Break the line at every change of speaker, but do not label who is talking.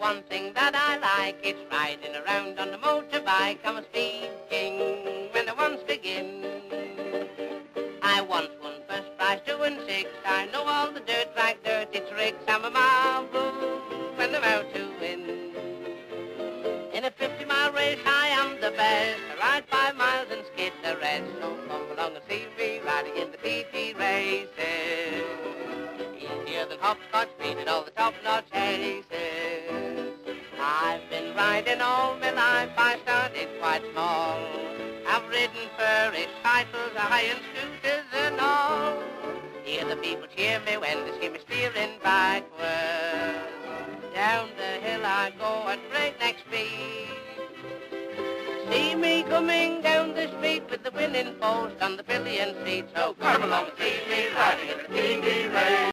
one thing that I like, it's riding around on the motorbike. I'm a speed king when the ones begin. I once won first prize 2 and 6. I know all the dirt like dirty tricks. I'm a marvel when I'm out to win. In a 50-mile race I am the best. I ride 5 miles and skid the rest. So come along and see me riding in the TT races. Easier than hopscotch, beating all the top-notch aces. I've been riding all my life. I started quite small. I've ridden furry cycles, iron scooters and all. Hear the people cheer me when they see me steering backwards. Down the hill I go at breakneck speed. See me coming down the street with the winning post on the pillion seat. So come along and see me riding in the TV race.